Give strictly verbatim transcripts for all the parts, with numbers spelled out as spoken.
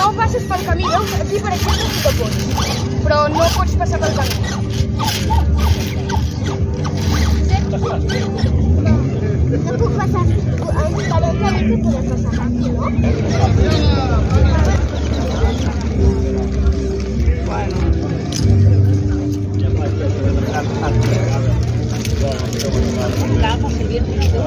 no passes pel camí. Aquí, per exemple, sí que pots, però no pots passar pel camí. No puc passar. Aparentment que podem passar aquí, no? Bueno. Calma, si vienes no.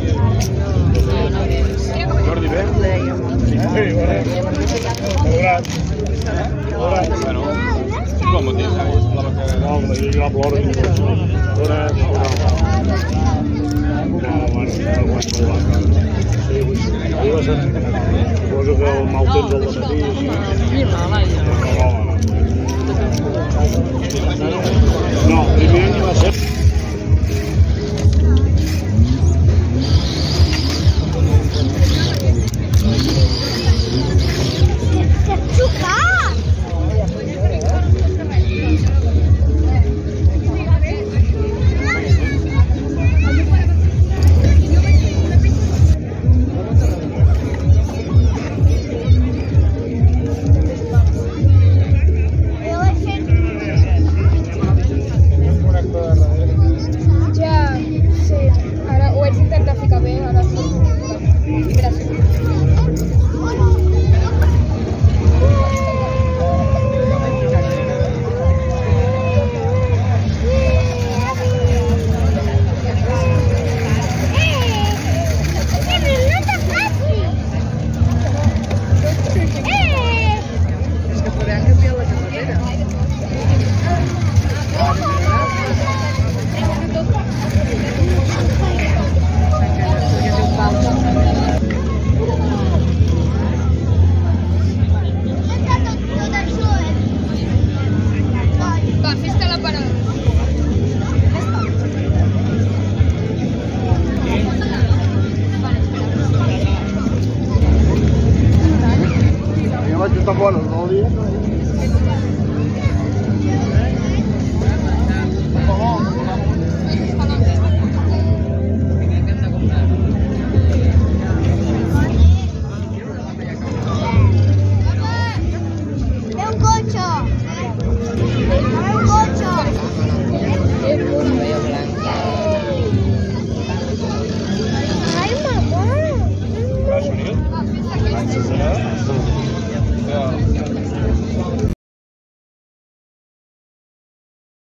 Jordi, bé? Sí, bona. Hola. Hola. Bueno, com ho tens? No, jo ploro. Hola. Poso que el mal temps al matí. No, primer any va ser... Está bueno, no dia. Un cocho.